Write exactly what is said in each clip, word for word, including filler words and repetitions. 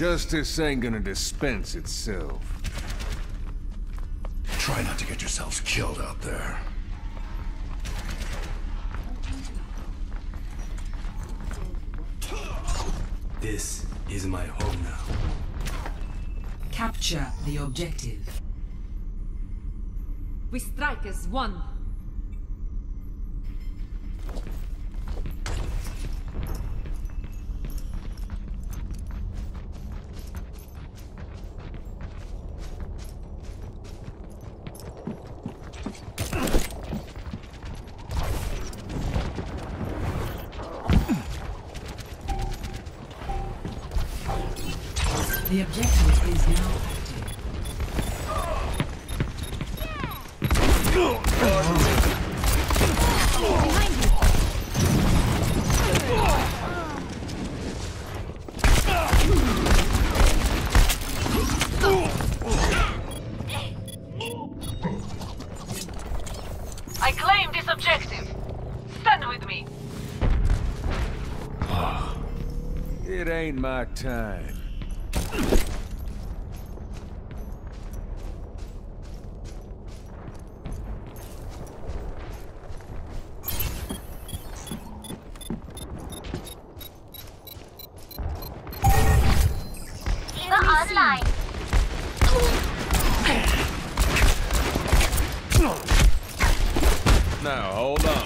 Justice ain't gonna dispense itself. Try not to get yourselves killed out there. This is my home now. Capture the objective. We strike as one. The objective is now active. I claim this objective. Stand with me. It ain't my time. Online. Now, hold on.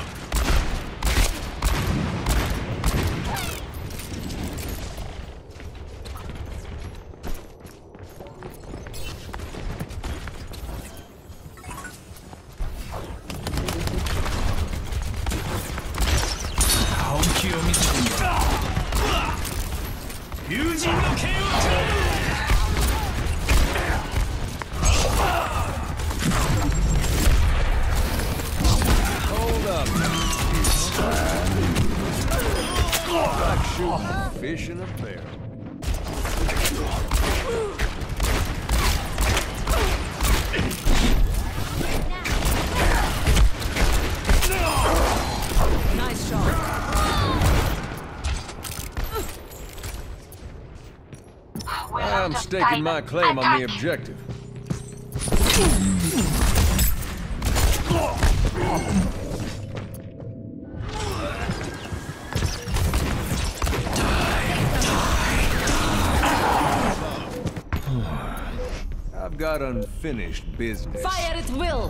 Fish in a barrel. Nice shot. I'm staking my claim on the objective. I've got unfinished business. Fire at will.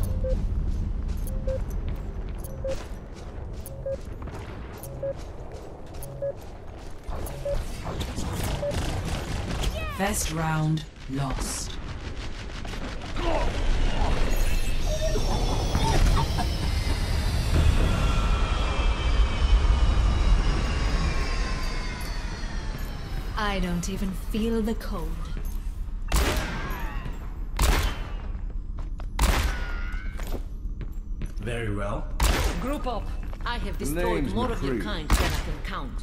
First round lost. I don't even feel the cold. Very well. Group up. I have destroyed Name's more of your McCree. kind than I can count.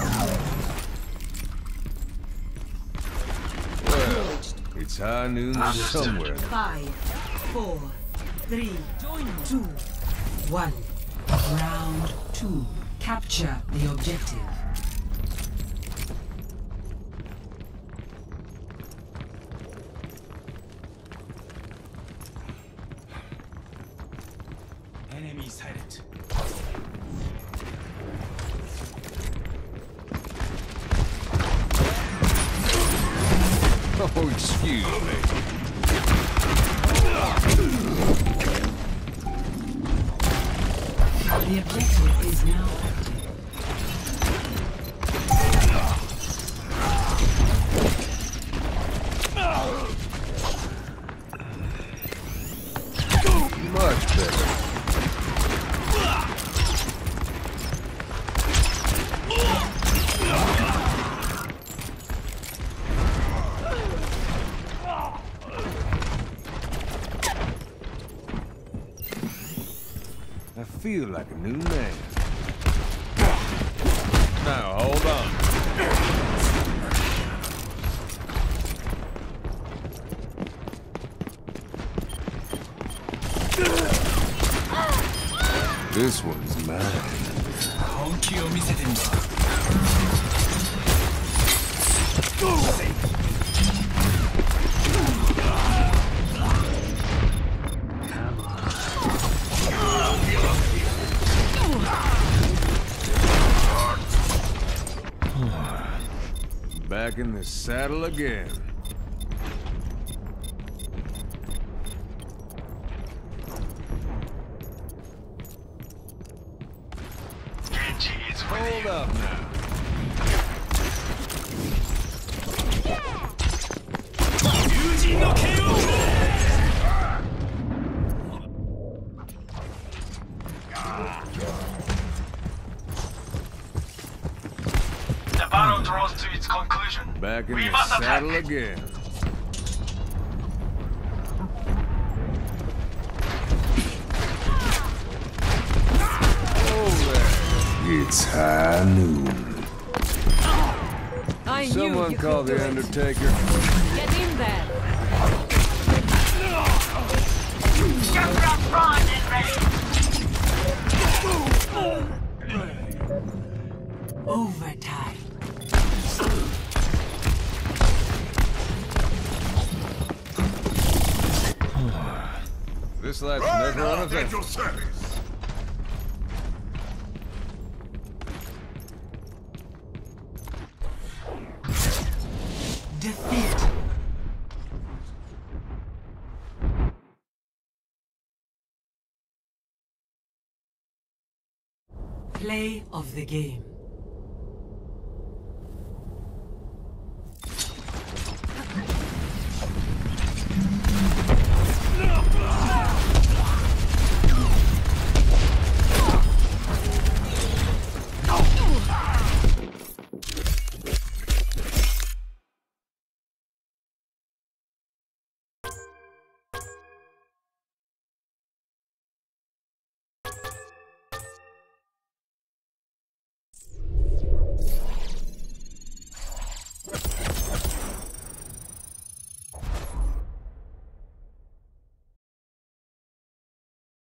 Well, it's high noon somewhere. Five, four, three, two, one. Round two. Capture the objective. Enemy sighted. Oh, excuse me. The objective is now active. Much better. I feel like a new man. Now, hold on. This one's mine. 本気を見せてみろ。 in the saddle again. Genji is with Hold you. up now. Yuji no K O! The battle draws to its conclusion. Back in We the must attack. saddle again. It's high noon. I knew Someone you call could do the it. Undertaker. Get in there. Junkrat primed and ready. Overtime. This life's never uneventful. your service. Defeat. Play of the game.